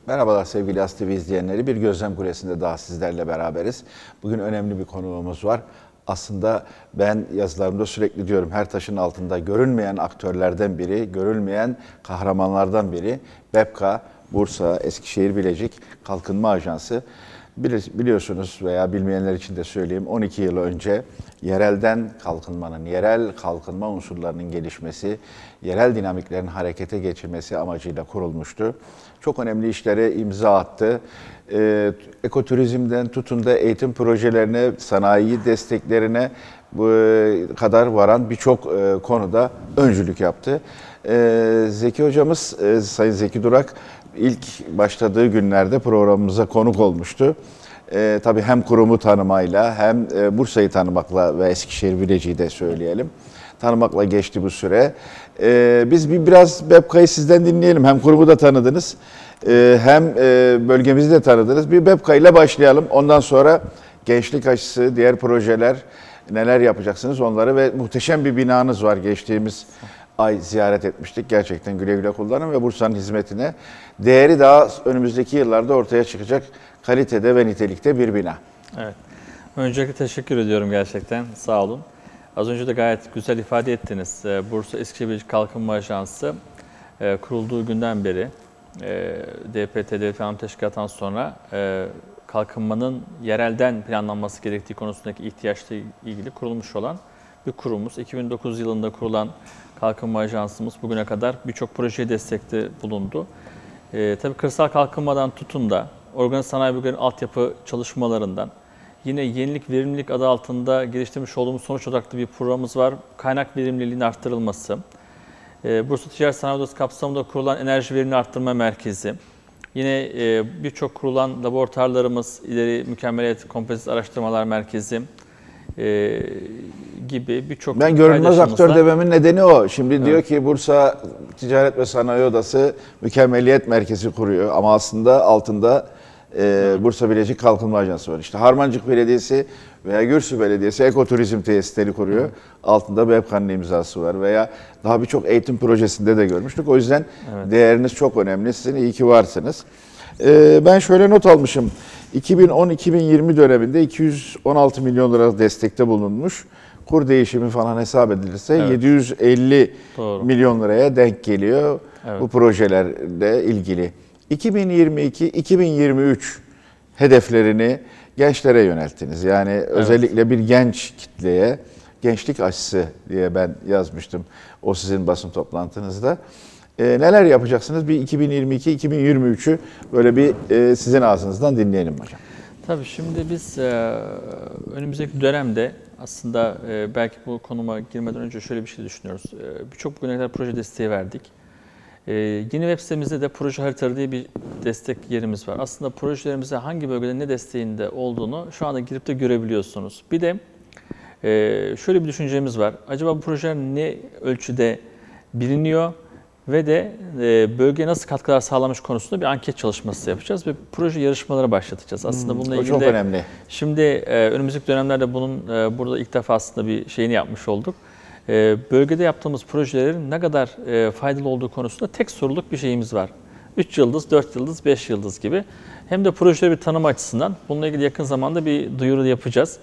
Merhabalar sevgili As TV izleyenleri. Bir Gözlem Kulesi'nde daha sizlerle beraberiz. Bugün önemli bir konuğumuz var. Aslında ben yazılarımda sürekli diyorum, her taşın altında görünmeyen aktörlerden biri, görülmeyen kahramanlardan biri. BEPKA, Bursa, Eskişehir, Bilecik Kalkınma Ajansı. Biliyorsunuz veya bilmeyenler için de söyleyeyim, 12 yıl önce yerelden kalkınmanın, yerel kalkınma unsurlarının gelişmesi, yerel dinamiklerin harekete geçirmesi amacıyla kurulmuştu. Çok önemli işlere imza attı. Ekoturizmden tutun da eğitim projelerine, sanayi desteklerine kadar varan birçok konuda öncülük yaptı. Zeki hocamız, Sayın Zeki Durak, ilk başladığı günlerde programımıza konuk olmuştu. Tabii hem kurumu tanımayla hem Bursa'yı tanımakla ve Eskişehir Bilecik'i de söyleyelim, tanımakla geçti bu süre. Biz biraz BEPKA'yı sizden dinleyelim. Hem kurumu da tanıdınız, hem bölgemizi de tanıdınız. Bir BEPKA ile başlayalım. Ondan sonra gençlik açısı, diğer projeler, neler yapacaksınız onları ve muhteşem bir binanız var. Geçtiğimiz ay ziyaret etmiştik. Gerçekten güle güle kullanın ve Bursa'nın hizmetine değeri daha önümüzdeki yıllarda ortaya çıkacak kalitede ve nitelikte bir bina. Evet. Öncelikle teşekkür ediyorum gerçekten. Sağ olun. Az önce de gayet güzel ifade ettiniz. Bursa Eskişehir Bilecik Kalkınma Ajansı kurulduğu günden beri DPT, Devlet Planlama Teşkilatı'ndan sonra kalkınmanın yerelden planlanması gerektiği konusundaki ihtiyaçla ilgili kurulmuş olan bir kurumumuz. 2009 yılında kurulan Kalkınma Ajansımız bugüne kadar birçok projeye destekte bulundu. Tabii kırsal kalkınmadan tutun da organize sanayi bölgelerinin altyapı çalışmalarından, yine yenilik, verimlilik adı altında geliştirmiş olduğumuz sonuç odaklı bir programımız var. Kaynak verimliliğinin arttırılması. Bursa Ticaret Sanayi Odası kapsamında kurulan Enerji Verimini Arttırma Merkezi. Yine birçok kurulan laboratuvarlarımız, ileri mükemmeliyet kompetis araştırmalar merkezi gibi birçok. Ben görünmez aktör dememin nedeni o. Şimdi diyor ki Bursa Ticaret ve Sanayi Odası mükemmeliyet merkezi kuruyor ama aslında altında Bursa Bilecik Kalkınma Ajansı var. İşte Harmancık Belediyesi veya Gürsü Belediyesi ekoturizm tesisleri kuruyor. Altında BEPKA'nın imzası var veya daha birçok eğitim projesinde de görmüştük. O yüzden değeriniz çok önemli. Sizin iyi ki varsınız. Ben şöyle not almışım. 2010-2020 döneminde 216 milyon lira destekte bulunmuş. Kur değişimi falan hesap edilirse 750 milyon liraya denk geliyor bu projelerle ilgili. 2022-2023 hedeflerini gençlere yönelttiniz. Yani özellikle bir genç kitleye, gençlik aşısı diye ben yazmıştım o sizin basın toplantınızda. Neler yapacaksınız? Bir 2022-2023'ü böyle bir sizin ağzınızdan dinleyelim hocam. Tabii şimdi biz önümüzdeki dönemde aslında belki bu konuma girmeden önce şöyle bir şey düşünüyoruz. Birçok bugüne kadar proje desteği verdik. Yeni web sitemizde de proje haritaları diye bir destek yerimiz var. Aslında projelerimize hangi bölgede ne desteğinde olduğunu şu anda girip de görebiliyorsunuz. Bir de şöyle bir düşüncemiz var. Acaba bu projeler ne ölçüde biliniyor ve de bölgeye nasıl katkılar sağlamış konusunda bir anket çalışması yapacağız ve proje yarışmaları başlatacağız. Aslında bununla ilgili çok önemli. Şimdi önümüzdeki dönemlerde bunun burada ilk defa aslında bir şeyini yapmış olduk. Bölgede yaptığımız projelerin ne kadar faydalı olduğu konusunda tek soruluk bir şeyimiz var. 3 yıldız, 4 yıldız, 5 yıldız gibi. Hem de projeleri bir tanım açısından bununla ilgili yakın zamanda bir duyuru yapacağız.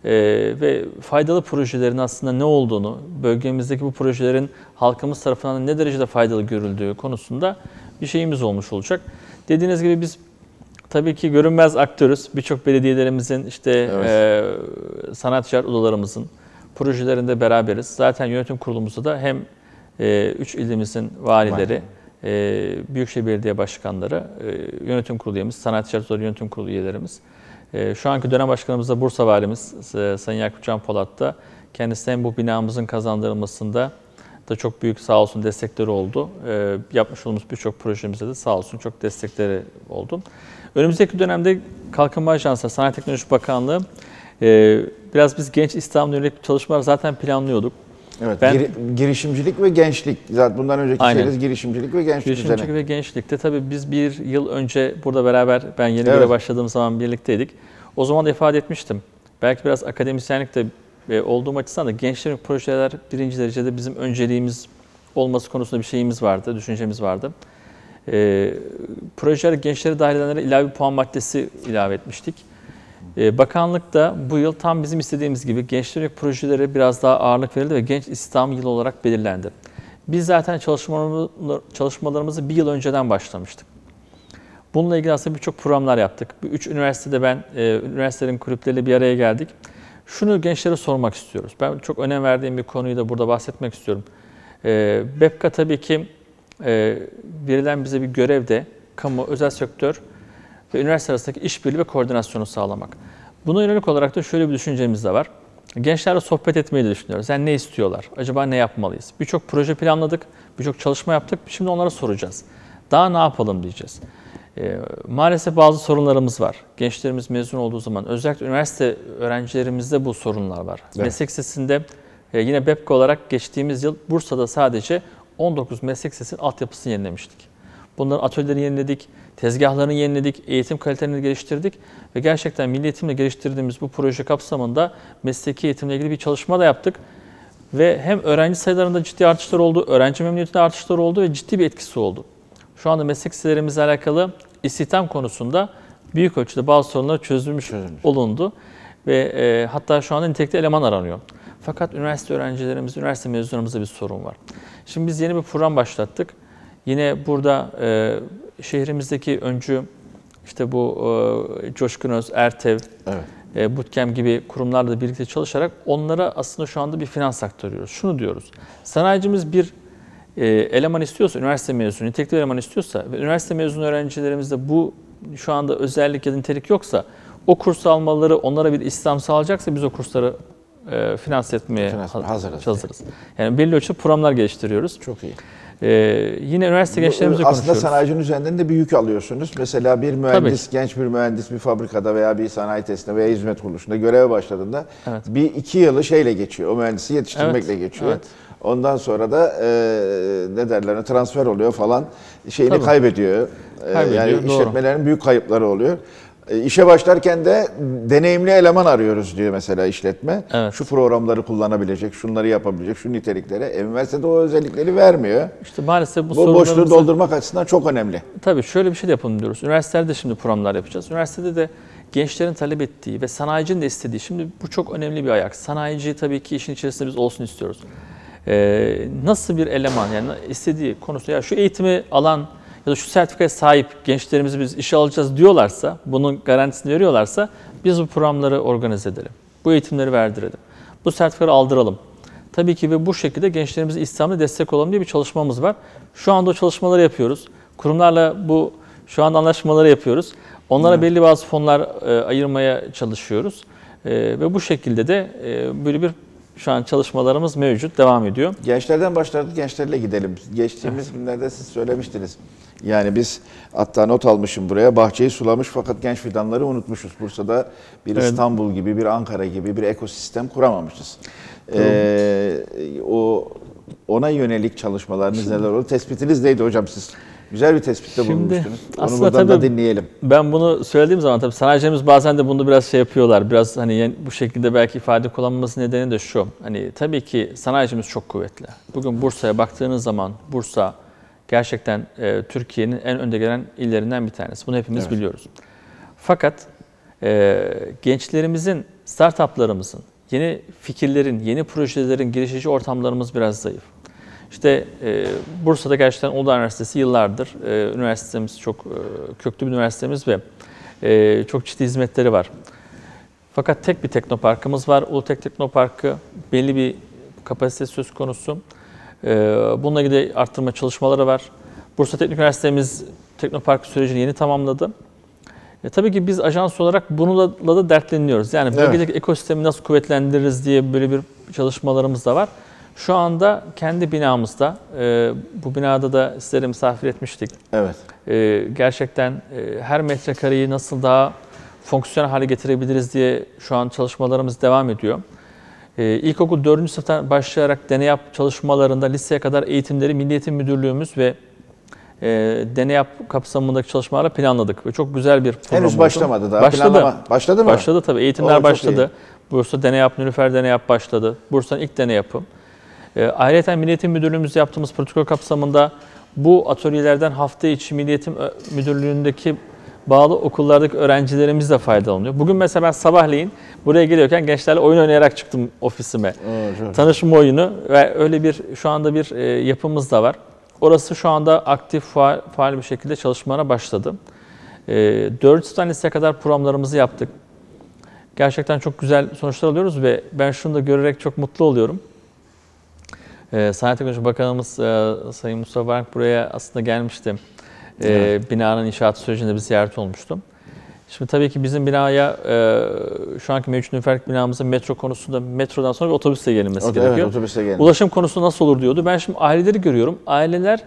Ve faydalı projelerin aslında ne olduğunu, bölgemizdeki bu projelerin halkımız tarafından ne derecede faydalı görüldüğü konusunda bir şeyimiz olmuş olacak. Dediğiniz gibi biz tabii ki görünmez aktörüz. Birçok belediyelerimizin, işte sanat ticaret odalarımızın projelerinde beraberiz. Zaten yönetim kurulumuzda da hem 3 ilimizin valileri, Büyükşehir Belediye Başkanları, yönetim kurulu üyemiz, sanat ticaret odaları yönetim kurulu üyelerimiz. Şu anki dönem başkanımız da Bursa Valimiz Sayın Yakup Can Polat da kendisi hem bu binamızın kazandırılmasında da çok büyük sağ olsun destekleri oldu. Yapmış olduğumuz birçok projemizde de sağ olsun çok destekleri oldu. Önümüzdeki dönemde Kalkınma Ajansı, Sanayi Teknoloji Bakanlığı biraz biz genç istihdamına yönelik çalışmalar zaten planlıyorduk. Evet, girişimcilik ve gençlik. Zaten bundan önceki şeyiniz girişimcilik ve gençlik. Girişimcilik ve gençlikte tabii biz bir yıl önce burada beraber, ben yeni göre başladığım zaman birlikteydik. O zaman da ifade etmiştim. Belki biraz akademisyenlik de olduğum açısından da gençlerin projeler birinci derecede bizim önceliğimiz olması konusunda bir şeyimiz vardı, düşüncemiz vardı. Projeler gençleri dahil edenlere ilave bir puan maddesi ilave etmiştik. Bakanlık da bu yıl tam bizim istediğimiz gibi gençler yönelik projelere biraz daha ağırlık verildi ve genç istihdam yılı olarak belirlendi. Biz zaten çalışmalarımızı bir yıl önceden başlamıştık. Bununla ilgili aslında birçok programlar yaptık. 3 üniversitede üniversitelerin kulüpleriyle bir araya geldik. Şunu gençlere sormak istiyoruz. Ben çok önem verdiğim bir konuyu da burada bahsetmek istiyorum. BEPKA tabii ki verilen bize bir görev de kamu, özel sektör ve üniversite arasındaki işbirliği ve koordinasyonu sağlamak. Buna yönelik olarak da şöyle bir düşüncemiz de var. Gençlerle sohbet etmeyi de düşünüyoruz. Yani ne istiyorlar? Acaba ne yapmalıyız? Birçok proje planladık, birçok çalışma yaptık. Şimdi onlara soracağız. Daha ne yapalım diyeceğiz. Maalesef bazı sorunlarımız var. Gençlerimiz mezun olduğu zaman özellikle üniversite öğrencilerimizde bu sorunlar var. Evet. Meslek lisesinde yine BEPKA olarak geçtiğimiz yıl Bursa'da sadece 19 meslek lisesinin altyapısını yenilemiştik. Bunların atölyeleri yeniledik, tezgahlarını yeniledik, eğitim kalitelerini geliştirdik ve gerçekten milli eğitimle geliştirdiğimiz bu proje kapsamında mesleki eğitimle ilgili bir çalışma da yaptık. Ve hem öğrenci sayılarında ciddi artışlar oldu, öğrenci memnuniyetinde artışlar oldu ve ciddi bir etkisi oldu. Şu anda meslek liselerimizle alakalı istihdam konusunda büyük ölçüde bazı sorunlar çözülmüş olundu. Ve hatta şu anda nitelikli eleman aranıyor. Fakat üniversite öğrencilerimiz, üniversite mezunlarımızda bir sorun var. Şimdi biz yeni bir program başlattık. Yine burada şehrimizdeki öncü işte bu Coşkun Öz, Ertev, evet, Bootcamp gibi kurumlarla birlikte çalışarak onlara aslında şu anda bir finans aktarıyoruz. Şunu diyoruz, sanayicimiz bir eleman istiyorsa, üniversite mezunu, nitelikli eleman istiyorsa ve üniversite mezunu öğrencilerimizde bu şu anda özellik ya da nitelik yoksa o kursu almaları onlara bir istihdam sağlayacaksa biz o kursları finanse etmeye hazırız. Yani belli ölçüde programlar geliştiriyoruz. Çok iyi. Yine üniversite gençlerimizle konuşuyoruz. Aslında sanayicinin üzerinden de bir yük alıyorsunuz. Mesela bir mühendis, genç bir mühendis bir fabrikada veya bir sanayi tesisinde veya hizmet kuruluşunda göreve başladığında evet, bir iki yılı şeyle geçiyor. O mühendisi yetiştirmekle evet, geçiyor. Evet. Ondan sonra da ne derler, transfer oluyor falan, şeyini kaybediyor. Yani işletmelerin büyük kayıpları oluyor. İşe başlarken de deneyimli eleman arıyoruz diyor mesela işletme. Evet. Şu programları kullanabilecek, şunları yapabilecek, şu niteliklere. Üniversitede o özellikleri vermiyor. İşte maalesef bu boşluğu doldurmak açısından çok önemli. Tabii şöyle bir şey de yapalım diyoruz. Üniversitelerde şimdi programlar yapacağız. Üniversitede de gençlerin talep ettiği ve sanayicinin de istediği, şimdi bu çok önemli bir ayak. Sanayici tabii ki işin içerisinde biz olsun istiyoruz. Nasıl bir eleman, yani istediği konusunda ya şu eğitimi alan ya da şu sertifikaya sahip gençlerimizi biz işe alacağız diyorlarsa, bunun garantisini veriyorlarsa biz bu programları organize edelim. Bu eğitimleri verdirelim. Bu sertifikaları aldıralım. Tabii ki ve bu şekilde gençlerimize istihdamda destek olalım diye bir çalışmamız var. Şu anda o çalışmaları yapıyoruz. Kurumlarla şu anda anlaşmaları yapıyoruz. Onlara belli bazı fonlar ayırmaya çalışıyoruz. Ve bu şekilde de böyle bir şu an çalışmalarımız mevcut, devam ediyor. Gençlerden başladık, gençlerle gidelim. Geçtiğimiz günlerde siz söylemiştiniz. Yani biz, hatta not almışım buraya, bahçeyi sulamış fakat genç fidanları unutmuşuz. Bursa'da bir evet, İstanbul gibi, bir Ankara gibi bir ekosistem kuramamışız. Ona yönelik çalışmalarınız neler oldu? Tespitiniz neydi hocam siz? Güzel bir tespitte bulunmuştunuz. Onu buradan da dinleyelim. Ben bunu söylediğim zaman tabii sanayicilerimiz bazen de bunu biraz yapıyorlar. Biraz hani bu şekilde belki ifade kullanılması nedeni de şu. Hani tabii ki sanayicimiz çok kuvvetli. Bugün Bursa'ya baktığınız zaman Bursa gerçekten Türkiye'nin en önde gelen illerinden bir tanesi. Bunu hepimiz biliyoruz. Fakat gençlerimizin, startuplarımızın, yeni fikirlerin, yeni projelerin girişici ortamlarımız biraz zayıf. İşte Bursa'da gerçekten Uludağ Üniversitesi yıllardır üniversitemiz çok köklü bir üniversitemiz ve çok ciddi hizmetleri var. Fakat tek bir teknoparkımız var. Ulutek Teknoparkı belli bir kapasitesi söz konusu. Bununla ilgili arttırma çalışmaları var. Bursa Teknik Üniversitemiz Teknopark sürecini yeni tamamladı. Tabii ki biz ajans olarak bununla da dertleniyoruz. Yani bölgedeki ekosistemi nasıl kuvvetlendiririz diye böyle bir çalışmalarımız da var. Şu anda kendi binamızda, bu binada da sizlere misafir etmiştik. Evet. Gerçekten her metrekareyi nasıl daha fonksiyonel hale getirebiliriz diye şu an çalışmalarımız devam ediyor. İlkokul 4. sınıftan başlayarak deney yap çalışmalarında liseye kadar eğitimleri Milli Eğitim Müdürlüğümüz ve deney yap kapsamındaki çalışmalarla planladık ve çok güzel bir program Henüz başlamadı daha. Başladı mı? Başladı tabii. Eğitimler başladı. Bursa Deney Yap, Nilüfer Deney Yap başladı. Bursa'nın ilk deney yapı. Ayrıca Milli Eğitim Müdürlüğümüzde yaptığımız protokol kapsamında Bu atölyelerden hafta içi Milli Eğitim Müdürlüğü'ndeki bağlı okullardaki öğrencilerimiz de faydalanıyor. Bugün mesela ben sabahleyin buraya geliyorken gençlerle oyun oynayarak çıktım ofisime. Tanışma oyunu ve öyle bir şu anda bir yapımız da var. Orası şu anda aktif, faal bir şekilde çalışmalara başladı. 400 tanesiye kadar programlarımızı yaptık. Gerçekten çok güzel sonuçlar alıyoruz ve ben şunu da görerek çok mutlu oluyorum. Sanayi Teknoloji Bakanımız Sayın Mustafa Varank buraya aslında gelmişti. Evet. Binanın inşaat sürecinde bir ziyaret olmuştum. Şimdi tabii ki bizim binaya şu anki mevcut nüferlik binamızın metro konusunda metrodan sonra bir otobüsle gelinmesi gerekiyor. Evet, otobüsle gelinmesi. Ulaşım konusu nasıl olur diyordu. Ben şimdi aileleri görüyorum. Aileler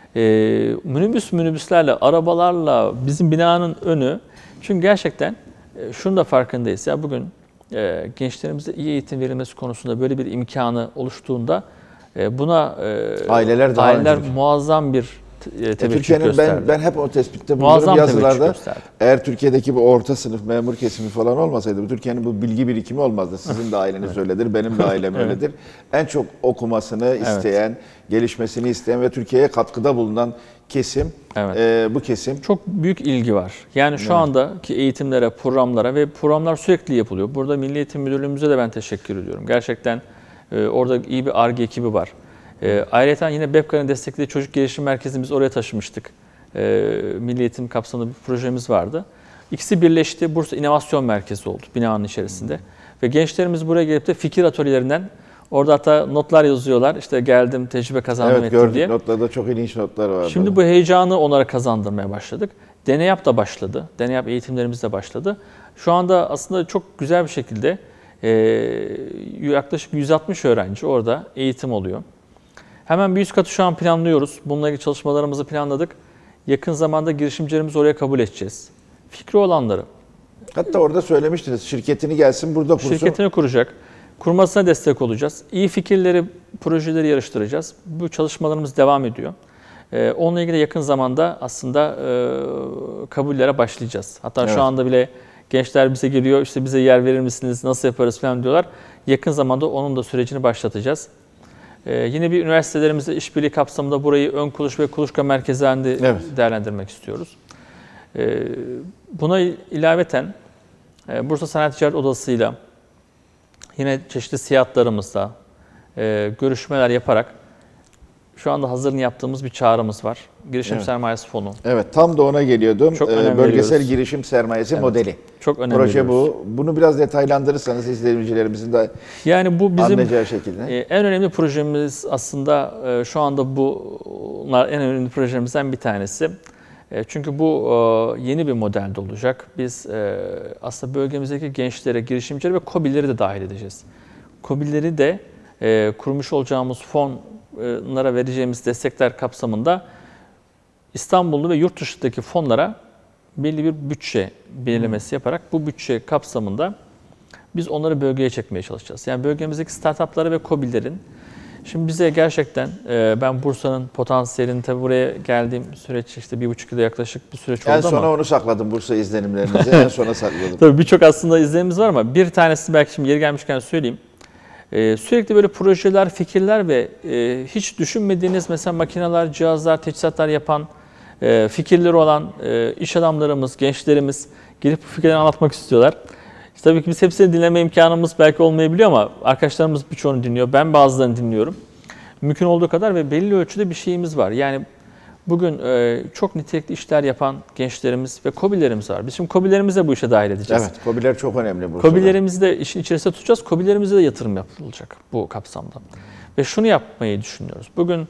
minibüslerle, arabalarla bizim binanın önü. Çünkü gerçekten şunun da farkındayız. Ya bugün gençlerimize iyi eğitim verilmesi konusunda böyle bir imkanı oluştuğunda buna aileler muazzam bir teveccüh gösterdi. Ben hep o tespitte bulunurum yazılarda. Eğer Türkiye'deki bu orta sınıf memur kesimi falan olmasaydı, Türkiye'nin bu bilgi birikimi olmazdı. Sizin de aileniz öyledir, benim de ailem öyledir. En çok okumasını isteyen, gelişmesini isteyen ve Türkiye'ye katkıda bulunan kesim, bu kesim. Çok büyük ilgi var. Yani şu andaki eğitimlere, programlara ve programlar sürekli yapılıyor. Burada Milli Eğitim Müdürlüğümüze de ben teşekkür ediyorum. Gerçekten orada iyi bir Ar-Ge ekibi var. Ayrıca yine BEPKA'nın desteklediği Çocuk Gelişim Merkezi'ni biz oraya taşımıştık. Milli Eğitim kapsamında bir projemiz vardı. İkisi birleşti. Bursa İnovasyon Merkezi oldu binanın içerisinde. Ve gençlerimiz buraya gelip de fikir atölyelerinden orada hatta notlar yazıyorlar. İşte geldim, tecrübe kazandım ettim gördüm, diye. Notlarda çok ilginç notlar vardı. Şimdi bu heyecanı onlara kazandırmaya başladık. Deneyap da başladı. Deneyap eğitimlerimiz de başladı. Şu anda aslında çok güzel bir şekilde yaklaşık 160 öğrenci orada eğitim oluyor. Hemen bir üst katı şu an planlıyoruz. Bununla ilgili çalışmalarımızı planladık. Yakın zamanda girişimcilerimizi oraya kabul edeceğiz. Fikri olanları. Hatta orada söylemiştiniz, şirketini gelsin burada kursun. Şirketini kuracak. Kurmasına destek olacağız. İyi fikirleri, projeleri yarıştıracağız. Bu çalışmalarımız devam ediyor. Onunla ilgili yakın zamanda aslında kabullere başlayacağız. Hatta şu anda bile gençler bize geliyor, işte bize yer verir misiniz, nasıl yaparız falan diyorlar. Yakın zamanda onun da sürecini başlatacağız. Yine bir üniversitelerimizle işbirliği kapsamında burayı ön kuluçka ve kuluçka merkezi halinde değerlendirmek istiyoruz. Buna ilaveten Bursa Sanayi Ticaret Odası'yla yine çeşitli siyahatlarımızda görüşmeler yaparak şu anda hazırını yaptığımız bir çağrımız var. Girişim Sermayesi Fonu. Evet, tam da ona geliyordum. Bölgesel girişim sermayesi modeli. Çok önemli. Proje bu. Bunu biraz detaylandırırsanız izleyicilerimizin de yani bu bizim anlayacağı şekilde. En önemli projemiz aslında şu anda bunlar en önemli projemizden bir tanesi. Çünkü bu yeni bir modelde olacak. Biz aslında bölgemizdeki gençlere, girişimcileri ve KOBİ'leri de dahil edeceğiz. KOBİ'leri de kurmuş olacağımız fonlara vereceğimiz destekler kapsamında İstanbul'da ve yurt dışındaki fonlara belli bir bütçe belirlemesi yaparak bu bütçe kapsamında biz onları bölgeye çekmeye çalışacağız. Yani bölgemizdeki startupları ve KOBİ'lerin şimdi bize gerçekten ben Bursa'nın potansiyelini tabii buraya geldiğim süreç işte 1,5 yıla yaklaşık bir süreç oldu ama. En sona onu sakladım Bursa izlenimlerinizi en sona sakladım. Tabii birçok aslında izlenimimiz var ama bir tanesi belki şimdi yeri gelmişken söyleyeyim. Sürekli böyle projeler, fikirler ve hiç düşünmediğiniz mesela makineler, cihazlar, teçhizatlar yapan fikirleri olan iş adamlarımız, gençlerimiz gelip bu fikirleri anlatmak istiyorlar. İşte tabii ki biz hepsini dinleme imkanımız belki olmayabiliyor ama arkadaşlarımız birçoğunu dinliyor. Ben bazılarını dinliyorum. Mümkün olduğu kadar ve belli ölçüde bir şeyimiz var. Yani bugün çok nitelikli işler yapan gençlerimiz ve KOBİ'lerimiz var. Biz şimdi KOBİ'lerimizi de bu işe dahil edeceğiz. Evet, KOBİ'ler çok önemli Bursa'da. KOBİ'lerimizi de işin içerisinde tutacağız. KOBİ'lerimize de yatırım yapılacak bu kapsamda. Ve şunu yapmayı düşünüyoruz. Bugün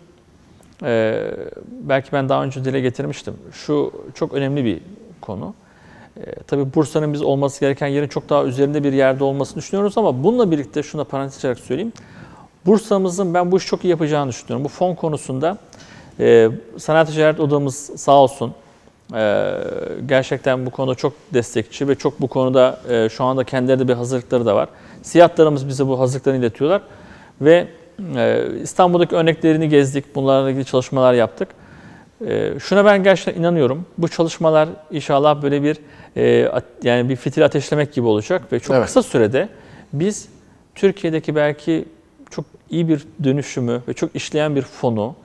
belki ben daha önce dile getirmiştim. Şu çok önemli bir konu. Tabii Bursa'nın biz olması gereken yerin çok daha üzerinde bir yerde olmasını düşünüyoruz ama bununla birlikte şuna parantez açarak söyleyeyim. Bursa'mızın ben bu işi çok iyi yapacağını düşünüyorum. Bu fon konusunda Sanayi Ticaret Odamız sağ olsun gerçekten bu konuda çok destekçi ve çok bu konuda şu anda kendileri de bir hazırlıkları da var. Siyahatlarımız bize bu hazırlıklarını iletiyorlar ve İstanbul'daki örneklerini gezdik, bunlarla ilgili çalışmalar yaptık. Şuna ben gerçekten inanıyorum. Bu çalışmalar inşallah böyle bir yani bir fitil ateşlemek gibi olacak ve çok kısa sürede biz Türkiye'deki belki çok iyi bir dönüşümü ve çok işleyen bir fonu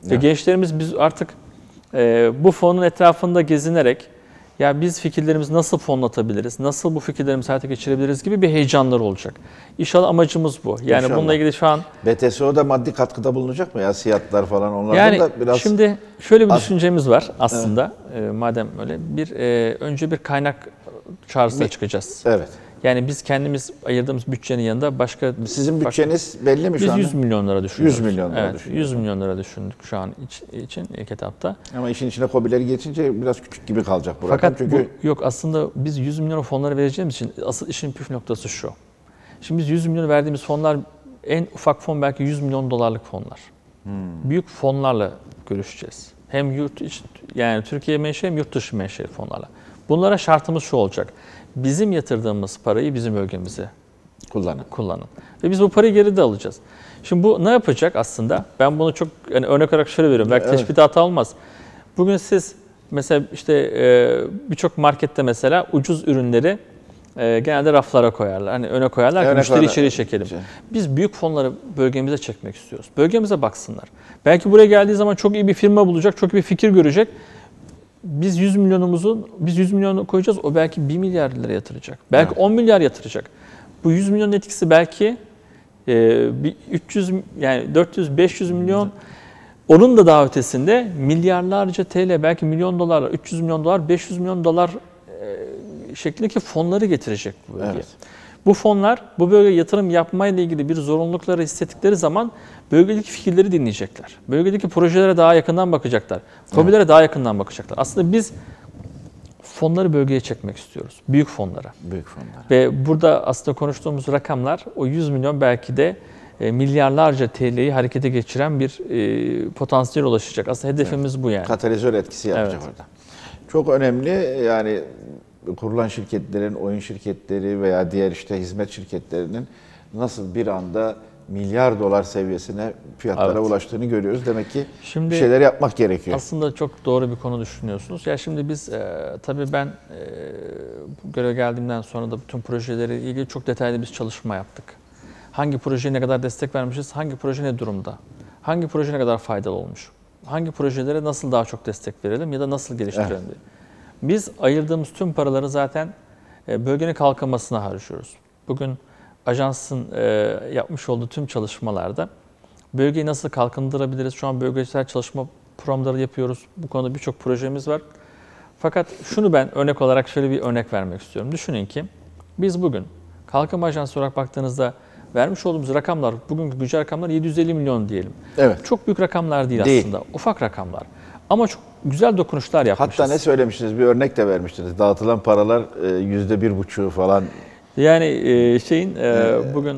Ve gençlerimiz biz artık bu fonun etrafında gezinerek ya biz fikirlerimizi nasıl fonlatabiliriz, nasıl bu fikirlerimizi hayata geçirebiliriz gibi bir heyecanları olacak. İnşallah amacımız bu. Yani İnşallah. bununla ilgili şu an... BTSO'da maddi katkıda bulunacak mı ya? Siyatlar falan onlardan Yani da biraz... şimdi şöyle bir düşüncemiz var aslında. Madem öyle önce bir kaynak çağrısına çıkacağız. Evet. Yani biz kendimiz ayırdığımız bütçenin yanında başka... Sizin bütçeniz belli mi şu anda? Biz 100 milyon lira düşünüyoruz. 100 milyon lira evet, düşünüyoruz. 100 milyon lira düşündük şu an için ilk etapta. Ama işin içine KOBİ'leri geçince biraz küçük gibi kalacak bu Fakat rakam. Çünkü yok aslında biz 100 milyon fonları vereceğimiz için asıl işin püf noktası şu. Şimdi biz 100 milyon verdiğimiz fonlar en ufak fon belki 100 milyon dolarlık fonlar. Büyük fonlarla görüşeceğiz. Hem yurt içi, yani Türkiye menşeli hem yurt dışı menşeli fonlarla. Bunlara şartımız şu olacak. Bizim yatırdığımız parayı bizim bölgemize kullanın. Ve biz bu parayı geri de alacağız. Şimdi bu ne yapacak aslında? Ben bunu çok örnek olarak şöyle veriyorum. Belki teşbih hata olmaz. Bugün siz mesela işte birçok markette mesela ucuz ürünleri genelde raflara koyarlar. Hani öne koyarlar ki müşteri içeri çekelim. Biz büyük fonları bölgemize çekmek istiyoruz. Bölgemize baksınlar. Belki buraya geldiği zaman çok iyi bir firma bulacak, çok iyi bir fikir görecek. Biz 100 milyonu koyacağız. O belki 1 milyar lira yatıracak. Belki 10 milyar yatıracak. Bu 100 milyonun etkisi belki 300 yani 400-500 milyon. Onun da daha ötesinde milyarlarca TL, belki milyon dolar, 300 milyon dolar, 500 milyon dolar şeklindeki fonları getirecek bu bölgeye. Evet. Bu fonlar bu bölgeye yatırım yapmayla ilgili bir zorunlulukları hissettikleri zaman bölgedeki fikirleri dinleyecekler. Bölgedeki projelere daha yakından bakacaklar. KOBİ'lere daha yakından bakacaklar. Aslında biz fonları bölgeye çekmek istiyoruz. Büyük fonlara. Büyük fonlara. Ve burada aslında konuştuğumuz rakamlar o 100 milyon belki de milyarlarca TL'yi harekete geçiren bir potansiyel ulaşacak. Aslında hedefimiz bu yani. Katalizör etkisi yapacak orada. Çok önemli yani kurulan şirketlerin, oyun şirketleri veya diğer işte hizmet şirketlerinin nasıl bir anda milyar dolar seviyesine fiyatlara ulaştığını görüyoruz. Demek ki bir şeyler yapmak gerekiyor. Aslında çok doğru bir konu düşünüyorsunuz. Ya şimdi biz tabii ben bu göreve geldiğimden sonra da bütün projeleri ilgili çok detaylı bir çalışma yaptık. Hangi projeye ne kadar destek vermişiz, hangi proje ne durumda, hangi proje ne kadar faydalı olmuş, hangi projelere nasıl daha çok destek verelim ya da nasıl geliştirelim diye. Biz ayırdığımız tüm paraları zaten bölgenin kalkınmasına harcıyoruz. Bugün ajansın yapmış olduğu tüm çalışmalarda bölgeyi nasıl kalkındırabiliriz? Şu an bölgesel çalışma programları yapıyoruz. Bu konuda birçok projemiz var. Fakat şunu ben örnek olarak şöyle bir örnek vermek istiyorum. Düşünün ki biz bugün kalkınma ajansı olarak baktığınızda vermiş olduğumuz rakamlar, bugünkü güncel rakamlar 750 milyon diyelim. Evet. Çok büyük rakamlar değil aslında. Ufak rakamlar. Ama çok güzel dokunuşlar yapmışız. Hatta ne söylemiştiniz? Bir örnek de vermiştiniz. Dağıtılan paralar %1,5'u falan. Yani bugün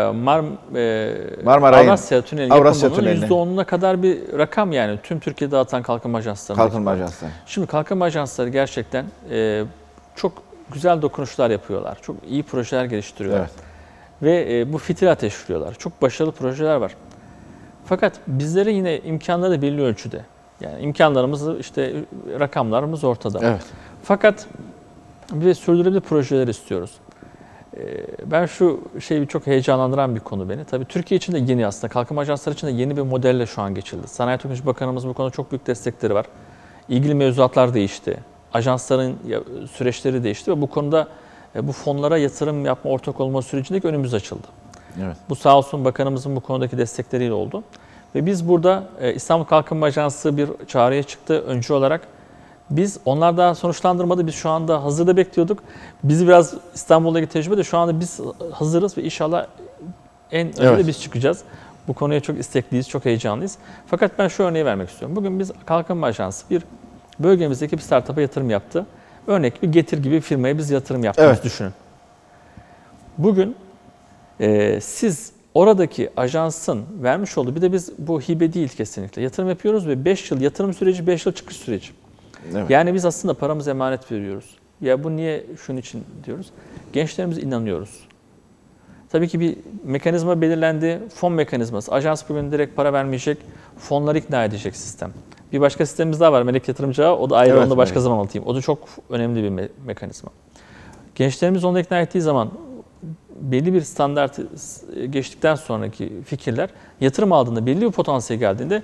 Avrasya Tüneli yapımının %10'una kadar bir rakam yani tüm Türkiye'de dağıtan kalkınma ajansları. Şimdi kalkınma ajansları gerçekten çok güzel dokunuşlar yapıyorlar. Çok iyi projeler geliştiriyorlar. Evet. Ve bu fitil ateşliyorlar. Çok başarılı projeler var. Fakat bizlere yine imkanları da belli ölçüde. Yani imkanlarımız işte rakamlarımız ortada. Evet. Fakat bir de sürdürülebilir projeler istiyoruz. Ben şu şeyi çok heyecanlandıran bir konu beni. Tabii Türkiye için de yeni aslında. Kalkınma ajansları için de yeni bir modelle şu an geçildi. Sanayi Teknoloji Bakanımız bu konuda çok büyük destekleri var. İlgili mevzuatlar değişti. Ajansların süreçleri değişti ve bu konuda bu fonlara yatırım yapma, ortak olma sürecindeki önümüz açıldı. Evet. Bu sağ olsun bakanımızın bu konudaki destekleriyle oldu. Ve biz burada İstanbul Kalkınma Ajansı bir çağrıya çıktı öncü olarak. Biz onlar daha sonuçlandırmadı. Biz şu anda hazırda bekliyorduk. Biz biraz İstanbul'daki tecrübe de şu anda biz hazırız ve inşallah en önde biz çıkacağız. Bu konuya çok istekliyiz, çok heyecanlıyız. Fakat ben şu örneği vermek istiyorum. Bugün biz Kalkınma Ajansı bir bölgemizdeki bir startup'a yatırım yaptı. Örnek bir Getir gibi bir firmaya biz yatırım yaptığımızı düşünün. Bugün siz oradaki ajansın vermiş olduğu, bir de biz bu hibe değil kesinlikle. Yatırım yapıyoruz ve 5 yıl yatırım süreci, 5 yıl çıkış süreci. Evet. Yani biz aslında paramızı emanet veriyoruz. Ya bu niye şunun için diyoruz? Gençlerimize inanıyoruz. Tabii ki bir mekanizma belirlendi. Fon mekanizması. Ajans bugün direkt para vermeyecek. Fonları ikna edecek sistem. Bir başka sistemimiz daha var. Melek Yatırımcı Ağı. O da ayrı, onu da başka zaman anlatayım. O da çok önemli bir mekanizma. Gençlerimiz onu ikna ettiği zaman belli bir standart geçtikten sonraki fikirler yatırım aldığında, belli bir potansiyel geldiğinde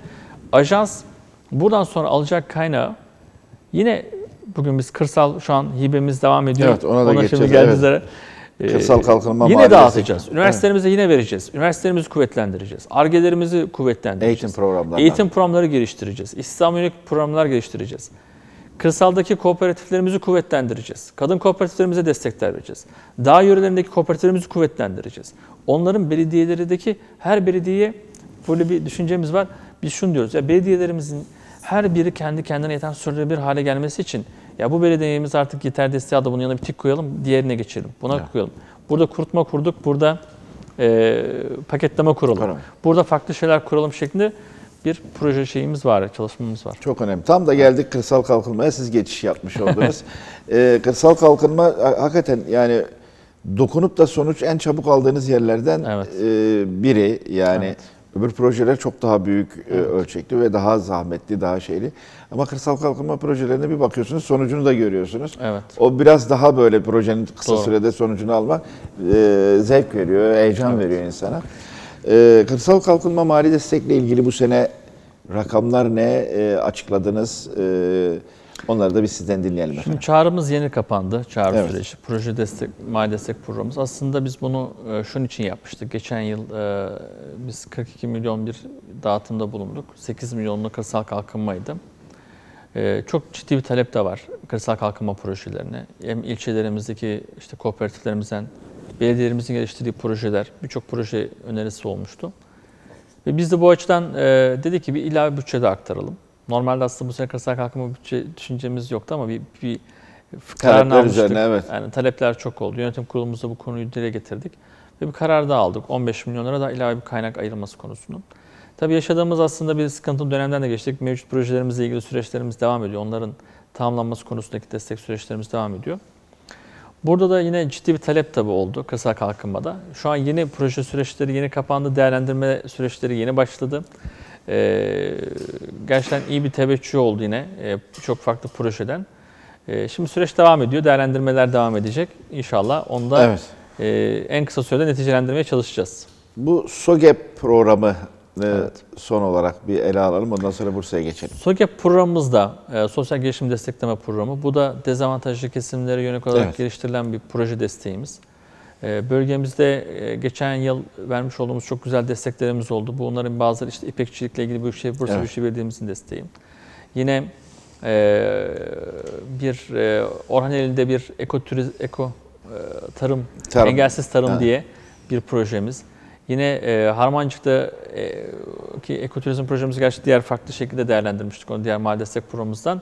Ajans buradan sonra alacak kaynağı yine bugün biz kırsal şu an hibemiz devam ediyor. Evet, ona da şimdi geçeceğiz, geldiği evet. üzere. Kırsal kalkınma Yine mali dağıtacağız. destek. Üniversitelerimize yine vereceğiz. Üniversitelerimizi kuvvetlendireceğiz. Ar-Ge'lerimizi kuvvetlendireceğiz. Eğitim programları. Eğitim programları geliştireceğiz. İstihdam yönelik programlar geliştireceğiz. Kırsaldaki kooperatiflerimizi kuvvetlendireceğiz. Kadın kooperatiflerimize destekler vereceğiz. Dağ yörelerindeki kooperatiflerimizi kuvvetlendireceğiz. Onların belediyelerindeki her belediyeye böyle bir düşüncemiz var. Biz şunu diyoruz. Ya belediyelerimizin her biri kendi kendine yeten sürdürülebilir hale gelmesi için ya bu belediyemiz artık yeter desteği aldı, bunun yanına bir tik koyalım, diğerine geçelim. Buna koyalım. Burada kurutma kurduk, burada paketleme kuralım. Tamam. Burada farklı şeyler kuralım şeklinde bir proje şeyimiz var, çalışmamız var. Çok önemli. Tam da geldik kırsal kalkınmaya, siz geçiş yapmış oldunuz. Kırsal kalkınma hakikaten yani dokunup da sonuç en çabuk aldığınız yerlerden Evet. Biri. Yani Evet. öbür projeler çok daha büyük ölçekli ve daha zahmetli, daha şeyli. Ama kırsal kalkınma projelerine bir bakıyorsunuz, sonucunu da görüyorsunuz. Evet. O biraz daha böyle projenin kısa Doğru. sürede sonucunu almak zevk veriyor, heyecan veriyor insana. Kırsal kalkınma mali destekle ilgili bu sene rakamlar ne açıkladınız? Onları da bir sizden dinleyelim efendim. Şimdi çağrımız yeni kapandı, çağrı Evet. süreci. Proje destek, mali destek programımız. Aslında biz bunu şunun için yapmıştık. Geçen yıl biz 42 milyon bir dağıtımda bulunduk. 8 milyonluk kırsal kalkınmaydı. Çok ciddi bir talep de var kırsal kalkınma projelerine. Hem ilçelerimizdeki işte kooperatiflerimizden, belediyelerimizin geliştirdiği projeler, birçok proje önerisi olmuştu. Ve biz de bu açıdan dedik ki bir ilave bütçede aktaralım. Normalde aslında bu sene kırsal kalkınma bütçe düşüncemiz yoktu ama bir kararını Talepler almıştık. üzerine, evet. Yani talepler çok oldu. Yönetim kurulumuzda bu konuyu dile getirdik. Ve bir karar da aldık. 15 milyon lira da ilave bir kaynak ayrılması konusunda. Tabii yaşadığımız aslında bir sıkıntılı dönemden de geçtik. Mevcut projelerimizle ilgili süreçlerimiz devam ediyor. Onların tamamlanması konusundaki destek süreçlerimiz devam ediyor. Burada da yine ciddi bir talep tabii oldu kırsal kalkınmada. Şu an yeni proje süreçleri yeni kapandı, değerlendirme süreçleri yeni başladı. Gerçekten iyi bir teveccüh oldu yine çok farklı projeden. Şimdi süreç devam ediyor, değerlendirmeler devam edecek. İnşallah onda Evet. en kısa sürede neticelendirmeye çalışacağız. Bu SOGEP programı Evet. son olarak bir ele alalım. Ondan sonra Bursa'ya geçelim. SOGEP programımızda sosyal gelişim destekleme programı. Bu da dezavantajlı kesimlere yönelik olarak Evet. geliştirilen bir proje desteğimiz. Bölgemizde geçen yıl vermiş olduğumuz çok güzel desteklerimiz oldu. Bunların bazıları işte İpekçilikle ilgili Bursa Evet. Büyükşehir Belediye'mizin desteği. Yine Orhaneli'de bir tarım, engelsiz tarım Evet. diye bir projemiz. Yine Harmancık'ta ki ekoturizm projemizi gerçi diğer farklı şekilde değerlendirmiştik onu diğer mali destek programımızdan.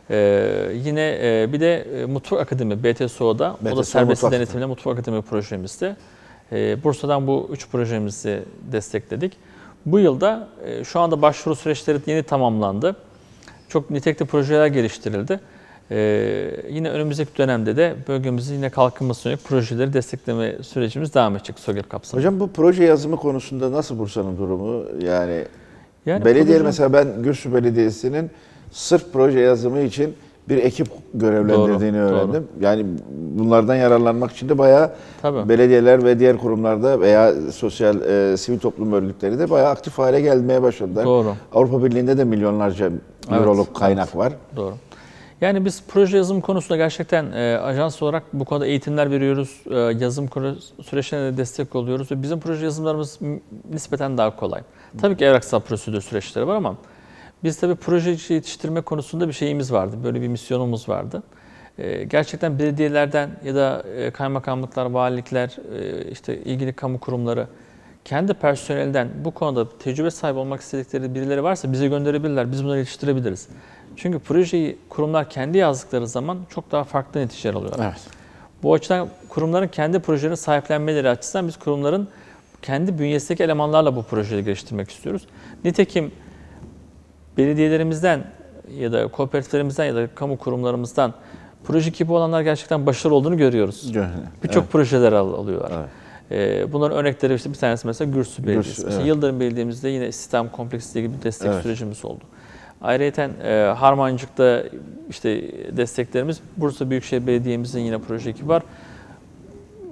Yine bir de Mutfak Akademi BTSO'da, o da serbest denetimle Mutfak Akademi projemizdi. Bursa'dan bu 3 projemizi destekledik. Bu yılda şu anda başvuru süreçleri yeni tamamlandı. Çok nitelikli projeler geliştirildi. Yine önümüzdeki dönemde de bölgemizin yine kalkınması yönelik projeleri destekleme sürecimiz devam edecek SOGEP kapsamında. Hocam bu proje yazımı konusunda nasıl Bursa'nın durumu? Yani belediye proje... mesela ben Gürsü Belediyesi'nin sırf proje yazımı için bir ekip görevlendirdiğini öğrendim. Doğru. Yani bunlardan yararlanmak için de bayağı belediyeler ve diğer kurumlarda veya sosyal sivil toplum örgütleri de bayağı aktif hale gelmeye başladılar. Doğru. Avrupa Birliği'nde de milyonlarca euroluk kaynak var. Doğru. Yani biz proje yazım konusunda gerçekten ajans olarak bu konuda eğitimler veriyoruz, yazım süreçlerine de destek oluyoruz ve bizim proje yazımlarımız nispeten daha kolay. Tabii ki evraksal prosedür süreçleri var ama biz tabii proje yetiştirme konusunda bir şeyimiz vardı, böyle bir misyonumuz vardı. Gerçekten belediyelerden ya da kaymakamlıklar, valilikler, işte ilgili kamu kurumları kendi personelden bu konuda tecrübe sahibi olmak istedikleri birileri varsa bize gönderebilirler, biz bunları yetiştirebiliriz. Çünkü projeyi kurumlar kendi yazdıkları zaman çok daha farklı neticeler alıyorlar. Evet. Bu açıdan kurumların kendi projelerini sahiplenmeleri açısından biz kurumların kendi bünyesindeki elemanlarla bu projeyi geliştirmek istiyoruz. Nitekim belediyelerimizden ya da kooperatiflerimizden ya da kamu kurumlarımızdan proje ekibi olanlar gerçekten başarılı olduğunu görüyoruz. Birçok projeler alıyorlar. Evet. Bunların örnekleri işte bir tanesi mesela Gürsü Belediyesi. Evet. Yıldırım Belediye'mizde yine sistem kompleksliği gibi bir destek sürecimiz oldu. Ayrıca Harmancık'ta işte desteklerimiz, Bursa Büyükşehir Belediye'mizin yine proje ekibi var.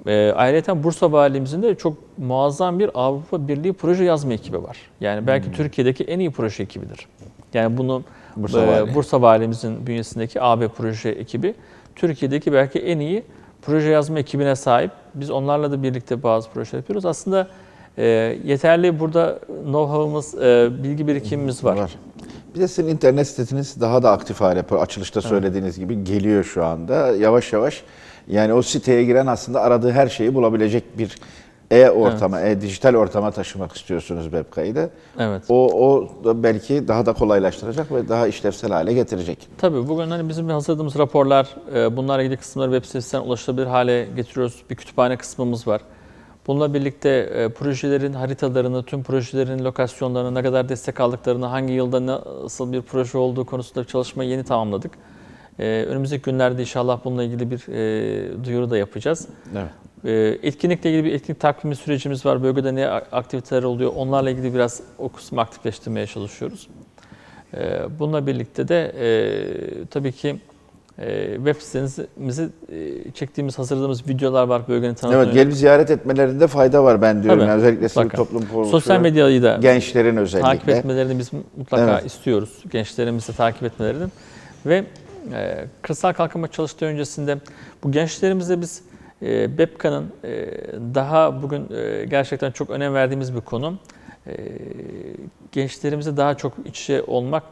Ayrıca Bursa Valimizin de çok muazzam bir Avrupa Birliği proje yazma ekibi var. Yani belki Türkiye'deki en iyi proje ekibidir. Yani bunu Bursa Valimizin bünyesindeki AB proje ekibi Türkiye'deki belki en iyi proje yazma ekibine sahip. Biz onlarla da birlikte bazı projeler yapıyoruz. Aslında yeterli burada know-how'ımız, bilgi birikimimiz var. Bir de sizin internet siteniz daha da aktif hale, açılışta söylediğiniz gibi geliyor şu anda. Yavaş yavaş yani o siteye giren aslında aradığı her şeyi bulabilecek bir ortama, dijital ortama taşımak istiyorsunuz Bepka'yı da. Evet. O da belki daha da kolaylaştıracak ve daha işlevsel hale getirecek. Tabii bugün hani bizim hazırladığımız raporlar, bunlarla ilgili kısımları web sitesinden ulaşılabilir hale getiriyoruz. Bir kütüphane kısmımız var. Bununla birlikte projelerin haritalarını, tüm projelerin lokasyonlarını, ne kadar destek aldıklarını, hangi yılda nasıl bir proje olduğu konusunda çalışmayı yeni tamamladık. Önümüzdeki günlerde inşallah bununla ilgili bir duyuru da yapacağız. Evet. Etkinlikle ilgili bir etkinlik takvimi sürecimiz var. Bölgede ne aktiviteler oluyor? Onlarla ilgili biraz o kısmı aktifleştirmeye çalışıyoruz. Bununla birlikte de tabii ki web sitemizi çektiğimiz, hazırladığımız videolar var bölgenin tanıtımı. Evet, gelip ziyaret etmelerinde fayda var ben diyorum. Tabii, özellikle sivil mutlaka. toplum kuruluşu, Sosyal medyayı da gençlerin özellikle takip etmelerini biz mutlaka istiyoruz. Gençlerimizi takip etmelerini. Ve kırsal kalkınma çalıştığı öncesinde bu gençlerimize biz Bepka'nın daha bugün gerçekten çok önem verdiğimiz bir konu. Gençlerimize daha çok iç içe olmak ve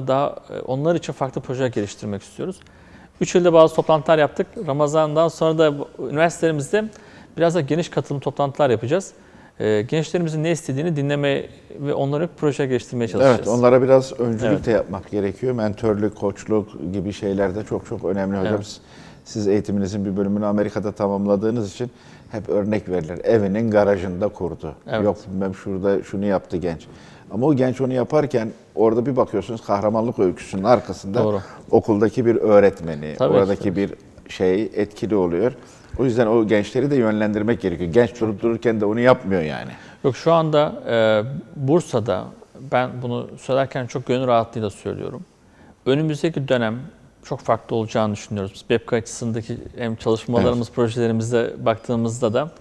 onlar için farklı projeler geliştirmek istiyoruz. 3 yılda bazı toplantılar yaptık. Ramazan'dan sonra da üniversitelerimizde biraz da geniş katılım toplantılar yapacağız. Gençlerimizin ne istediğini dinleme ve onları proje geliştirmeye çalışacağız. Evet, onlara biraz öncülük de yapmak gerekiyor. Mentörlük, koçluk gibi şeyler de çok çok önemli hocam. Evet. Siz eğitiminizin bir bölümünü Amerika'da tamamladığınız için hep örnek verilir. Evinin garajında kurdu. Evet. Yok bilmem şurada şunu yaptı genç. Ama o genç onu yaparken orada bir bakıyorsunuz kahramanlık öyküsünün arkasında okuldaki bir öğretmeni, oradaki bir şey etkili oluyor. O yüzden o gençleri de yönlendirmek gerekiyor. Genç durup dururken de onu yapmıyor yani. Yok şu anda Bursa'da ben bunu söylerken çok gönül rahatlığıyla söylüyorum. Önümüzdeki dönem çok farklı olacağını düşünüyoruz. Biz Bepka açısındaki hem çalışmalarımız, projelerimize baktığımızda da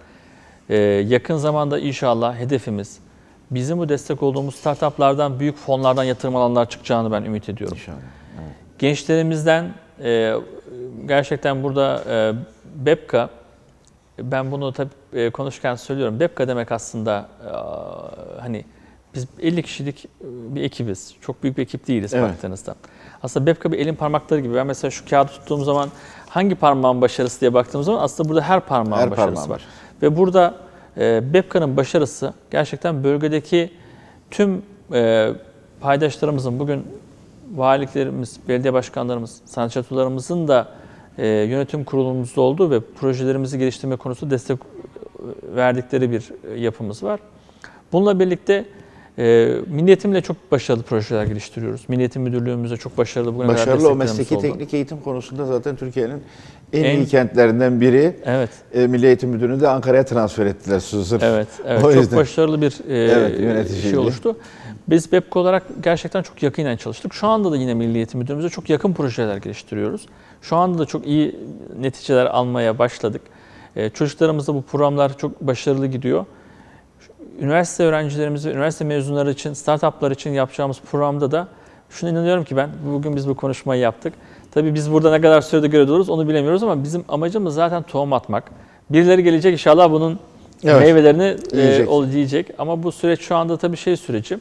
yakın zamanda inşallah hedefimiz bizim bu destek olduğumuz startuplardan, büyük fonlardan yatırım alanlar çıkacağını ben ümit ediyorum. İnşallah. Evet. Gençlerimizden gerçekten burada Bepka, ben bunu tabii konuşurken söylüyorum. Bepka demek aslında hani biz 50 kişilik bir ekibiz. Çok büyük bir ekip değiliz baktığınızda. Aslında Bepka bir elin parmakları gibi. Ben mesela şu kağıdı tuttuğum zaman hangi parmağın başarısı diye baktığım zaman aslında burada her parmağın başarısı var. Ve burada Bepka'nın başarısı gerçekten bölgedeki tüm paydaşlarımızın, bugün valiliklerimiz, belediye başkanlarımız, sanatçılarımızın da yönetim kurulumuzda olduğu ve projelerimizi geliştirme konusunda destek verdikleri bir yapımız var. Bununla birlikte Milli Eğitim'le çok başarılı projeler geliştiriyoruz. Milli Eğitim Müdürlüğümüzde çok başarılı bugüne kadar desteklerimiz oldu. Başarılı o mesleki teknik eğitim konusunda zaten Türkiye'nin en iyi kentlerinden biri. Evet. Milli Eğitim Müdürlüğü'nü de Ankara'ya transfer ettiler. Evet. Çok başarılı bir şey oluştu. Biz Bepka olarak gerçekten çok yakinen çalıştık. Şu anda da yine Milli Eğitim Müdürlüğümüzde çok yakın projeler geliştiriyoruz. Şu anda da çok iyi neticeler almaya başladık. Çocuklarımızda bu programlar çok başarılı gidiyor. Üniversite öğrencilerimiz ve üniversite mezunları için, startuplar için yapacağımız programda da şunu inanıyorum ki bugün biz bu konuşmayı yaptık. Tabii biz burada ne kadar sürede görüyoruz onu bilemiyoruz ama bizim amacımız zaten tohum atmak. Birileri gelecek inşallah bunun meyvelerini yiyecek. Ama bu süreç şu anda tabii süreci.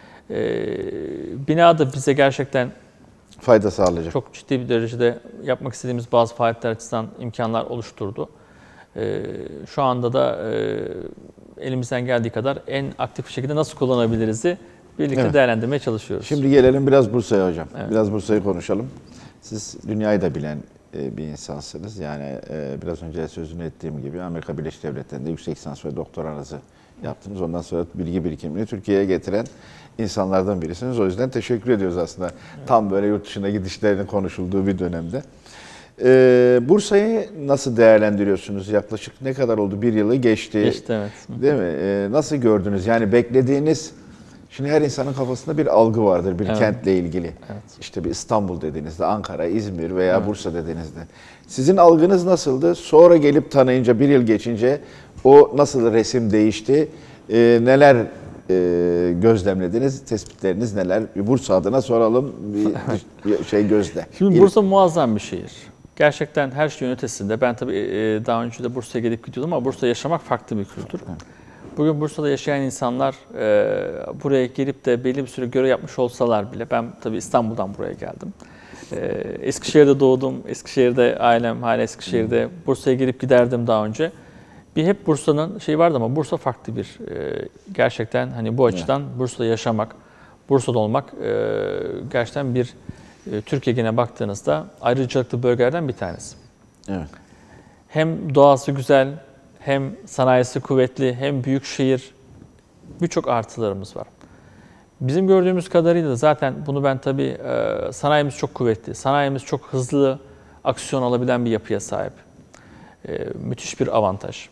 Bina da bize gerçekten fayda sağlayacak. Çok ciddi bir derecede yapmak istediğimiz bazı faaliyetler açısından imkanlar oluşturdu. Şu anda da elimizden geldiği kadar en aktif bir şekilde nasıl kullanabiliriz'i birlikte değerlendirmeye çalışıyoruz. Şimdi gelelim biraz Bursa'ya hocam. Biraz Bursa'yı konuşalım. Siz dünyayı da bilen bir insansınız. Yani biraz önce sözünü ettiğim gibi Amerika Birleşik Devletleri'nde yüksek lisans ve doktoranızı yaptınız. Ondan sonra bilgi birikimini Türkiye'ye getiren insanlardan birisiniz. O yüzden teşekkür ediyoruz aslında. Tam böyle yurt dışına gidişlerinin konuşulduğu bir dönemde. Bursa'yı nasıl değerlendiriyorsunuz? Yaklaşık ne kadar oldu? Bir yılı geçti. Geçti, evet. Değil mi? Nasıl gördünüz? Yani beklediğiniz Şimdi her insanın kafasında bir algı vardır bir Evet. kentle ilgili. Evet. İşte bir İstanbul dediğinizde, Ankara, İzmir veya Bursa dediğinizde. Sizin algınız nasıldı? Sonra gelip tanıyınca, bir yıl geçince o nasıl resim değişti? Neler gözlemlediniz? Tespitleriniz neler? Bir Bursa adına soralım. Bir şey gözle. Şimdi Bursa muazzam bir şehir. Gerçekten her şeyin ötesinde. Ben tabii daha önce de Bursa'ya gelip gidiyordum ama Bursa'da yaşamak farklı bir kültür. Bugün Bursa'da yaşayan insanlar buraya gelip de belli bir süre görev yapmış olsalar bile, ben tabii İstanbul'dan buraya geldim. Eskişehir'de doğdum, Eskişehir'de ailem hala Eskişehir'de. Bursa'ya gelip giderdim daha önce. Bir hep Bursa'nın şeyi vardı ama Bursa farklı bir gerçekten hani bu açıdan Bursa'da yaşamak, Bursa'da olmak gerçekten bir Türkiye gene baktığınızda ayrıcalıklı bölgelerden bir tanesi. Evet. Hem doğası güzel, hem sanayisi kuvvetli, hem büyük şehir, birçok artılarımız var. Bizim gördüğümüz kadarıyla da zaten bunu ben tabii sanayimiz çok kuvvetli, sanayimiz çok hızlı aksiyon alabilen bir yapıya sahip. Müthiş bir avantaj.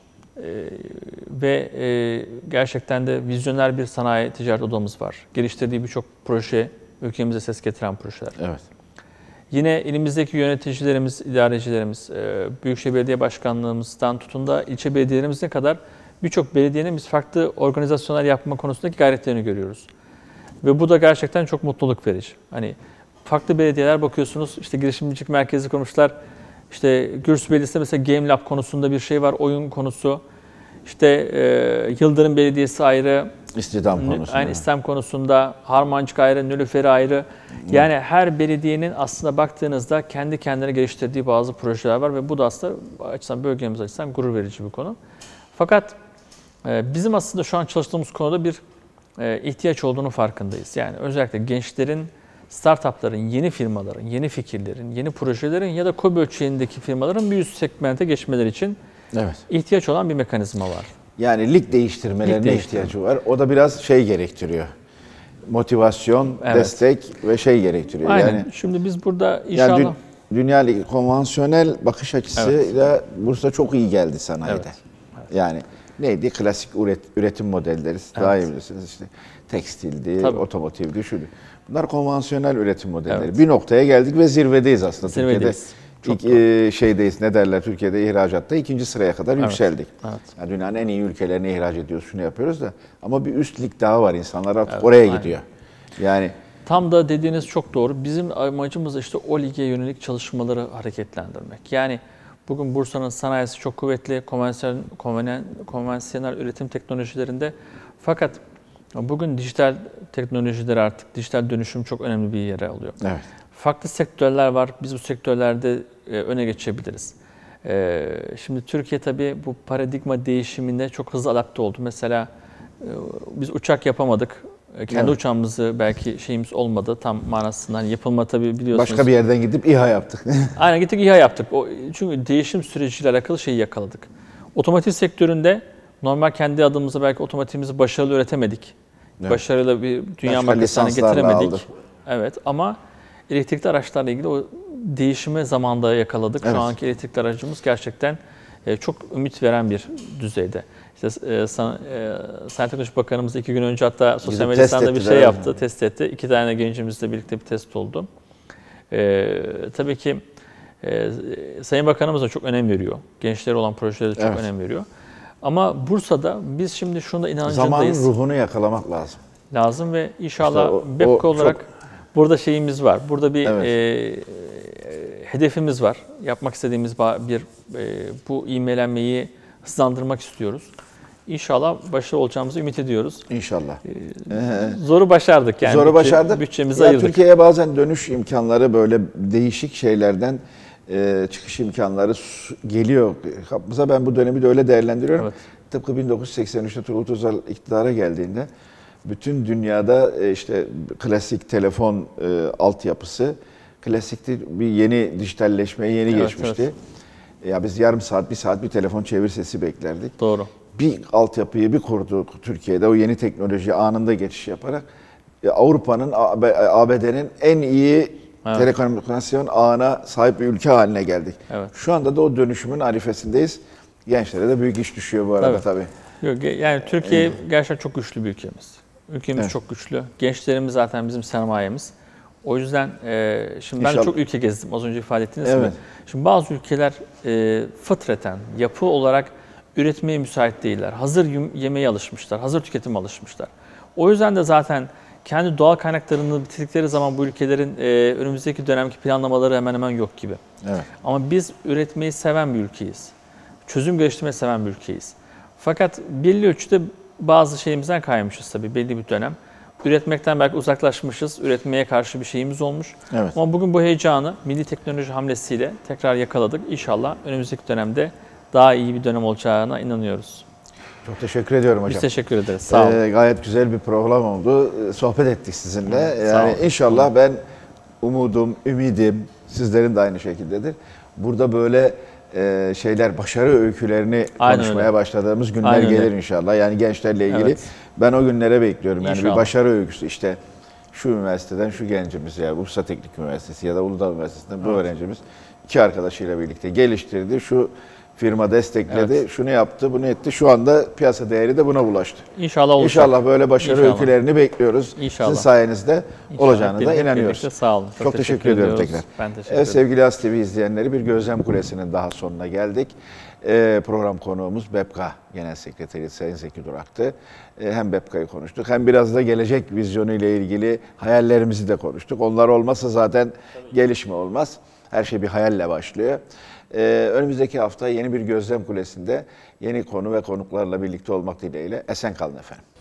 Ve gerçekten de vizyoner bir sanayi ticaret odamız var. Geliştirdiği birçok proje, ülkemize ses getiren projeler. Evet. Yine elimizdeki yöneticilerimiz, idarecilerimiz, Büyükşehir Belediye Başkanlığımızdan tutun da ilçe belediyelerimize kadar birçok belediyenin biz farklı organizasyonlar yapma konusundaki gayretlerini görüyoruz. Ve bu da gerçekten çok mutluluk verici. Hani farklı belediyeler bakıyorsunuz, işte girişimcilik merkezi kurmuşlar. İşte Gürsü Belediyesi'nde mesela Game Lab konusunda bir şey var, oyun konusu. İşte Yıldırım Belediyesi ayrı. İstihdam konusunda. Aynı İslam konusunda, Harmancık ayrı, Nülüfer'i ayrı. Yani her belediyenin aslında baktığınızda kendi kendine geliştirdiği bazı projeler var ve bu da aslında açısından bölgemiz açısından gurur verici bir konu. Fakat bizim aslında şu an çalıştığımız konuda bir ihtiyaç olduğunu farkındayız. Yani özellikle gençlerin, startupların, yeni firmaların, yeni fikirlerin, yeni projelerin ya da KOBİ ölçeğindeki firmaların bir üst segmente geçmeleri için ihtiyaç olan bir mekanizma var. Yani lig değiştirmelerine ihtiyacı var. O da biraz şey gerektiriyor. Motivasyon, destek ve şey gerektiriyor. Aynen. Yani, şimdi biz burada inşallah... Yani dünya konvansiyonel bakış açısıyla Bursa çok iyi geldi sanayide. Evet. Yani neydi? Klasik üretim modelleri. Daha iyi bilirsiniz işte. Tekstildi, otomotivdi, şuydu. Bunlar konvansiyonel üretim modelleri. Evet. Bir noktaya geldik ve zirvedeyiz aslında. Zirvedeyiz. Türkiye'de. Şeydeyiz, ne derler, Türkiye'de ihracatta 2. sıraya kadar yükseldik. Evet. Yani dünyanın en iyi ülkelerine ihraç ediyoruz, şunu yapıyoruz da. Ama bir üst lig daha var. İnsanlar artık oraya gidiyor. Yani tam da dediğiniz çok doğru. Bizim amacımız işte o lige yönelik çalışmaları hareketlendirmek. Yani bugün Bursa'nın sanayisi çok kuvvetli, konvansiyonel üretim teknolojilerinde. Fakat bugün dijital teknolojiler artık, dijital dönüşüm çok önemli bir yere alıyor. evet. Farklı sektörler var. Biz bu sektörlerde öne geçebiliriz. Şimdi Türkiye tabii bu paradigma değişiminde çok hızlı adapte oldu. Mesela biz uçak yapamadık. Kendi uçağımızı belki şeyimiz olmadı tam manasında. Hani yapılma tabii biliyorsunuz. Başka bir yerden gidip İHA yaptık. Aynen gittik İHA yaptık. Çünkü değişim süreciyle alakalı şeyi yakaladık. Otomotiv sektöründe normal kendi adımıza belki otomotivimizi başarılı üretemedik. Evet. Başarılı bir dünya markası haline getiremedik. Aldık. Evet ama elektrikli araçlarla ilgili o değişimi zamanda yakaladık. Evet. Şu anki elektrikli aracımız gerçekten çok ümit veren bir düzeyde. İşte Sanayi Teknoloji Bakanımız 2 gün önce hatta sosyal medyasında bir şey yaptı, test etti. 2 tane gencimizle birlikte bir test oldu. Tabii ki Sayın Bakanımız da çok önem veriyor. Gençlere olan projelere çok önem veriyor. Ama Bursa'da biz şimdi şunda inancındayız. Zamanın ruhunu yakalamak lazım. Lazım ve inşallah işte BEPKO olarak burada şeyimiz var. Burada bir hedefimiz var. Yapmak istediğimiz bu ivmelenmeyi hızlandırmak istiyoruz. İnşallah başarılı olacağımızı ümit ediyoruz. İnşallah. Zoru başardık yani. Zoru başardık. Bütçemizi ayırdık. Türkiye'ye bazen dönüş imkanları böyle değişik şeylerden çıkış imkanları geliyor. Mesela ben bu dönemi de öyle değerlendiriyorum. Evet. Tıpkı 1983'te Turgut Özal iktidara geldiğinde bütün dünyada işte klasik telefon altyapısı klasikti, bir yeni dijitalleşmeye geçmişti. Evet. Ya biz yarım saat, bir saat bir telefon çevir sesi beklerdik. Doğru. Bir altyapıyı bir kurduk Türkiye'de o yeni teknoloji anında geçiş yaparak Avrupa'nın, ABD'nin en iyi telekomünikasyon ağına sahip bir ülke haline geldik. Evet. Şu anda da o dönüşümün arifesindeyiz. Gençlere de büyük iş düşüyor bu arada tabii. Yok, yani Türkiye gerçekten çok güçlü bir ülkemiz. Ülkemiz Evet. çok güçlü. Gençlerimiz zaten bizim sermayemiz. O yüzden şimdi ben İnşallah. çok ülke gezdim. Az önce ifade ettiğiniz gibi. Evet. Şimdi bazı ülkeler fıtraten, yapı olarak üretmeye müsait değiller. Hazır yemeğe alışmışlar, hazır tüketime alışmışlar. O yüzden de zaten kendi doğal kaynaklarını bitirdikleri zaman bu ülkelerin önümüzdeki dönemki planlamaları hemen hemen yok gibi. Evet. Ama biz üretmeyi seven bir ülkeyiz. Çözüm geliştirmeyi seven bir ülkeyiz. Fakat belli ölçüde bazı şeyimizden kaymışız tabii belli bir dönem. Üretmekten belki uzaklaşmışız, üretmeye karşı bir şeyimiz olmuş. Evet. Ama bugün bu heyecanı milli teknoloji hamlesiyle tekrar yakaladık. İnşallah önümüzdeki dönemde daha iyi bir dönem olacağına inanıyoruz. Çok teşekkür ediyorum hocam. Biz teşekkür ederiz. Sağ olun. Gayet güzel bir program oldu. Sohbet ettik sizinle. Sağ Yani olun. inşallah ben ümidim sizlerin de aynı şekildedir. Burada böyle şeyler, başarı öykülerini Aynen konuşmaya öyle. başladığımız günler Aynen öyle. gelir inşallah. Yani gençlerle ilgili Evet. ben o günlere bekliyorum. Yani bir İnşallah. başarı öyküsü işte şu üniversiteden şu gencimiz ya Bursa Teknik Üniversitesi ya da Uludağ Üniversitesi'nden bu öğrencimiz iki arkadaşıyla birlikte geliştirdi. Şu firma destekledi, Evet. şunu yaptı, bunu etti. Şu anda piyasa değeri de buna bulaştı. İnşallah olacak. İnşallah böyle başarı İnşallah. öykülerini bekliyoruz. İnşallah. Sizin sayenizde İnşallah. olacağını da Birlikte, inanıyoruz. birlikte sağ olun. Çok teşekkür ediyorum ediyoruz. tekrar. Ben teşekkür Evet ederim. sevgili As TV izleyenleri bir Gözlem Kulesi'nin daha sonuna geldik. Program konuğumuz BEPKA Genel Sekreteri Sayın Zeki Durak'tı. Hem BEPKA'yı konuştuk hem biraz da gelecek vizyonu ile ilgili hayallerimizi de konuştuk. Onlar olmazsa zaten gelişme olmaz. Her şey bir hayalle başlıyor. Önümüzdeki hafta yeni bir Gözlem Kulesi'nde yeni konu ve konuklarla birlikte olmak dileğiyle esen kalın efendim.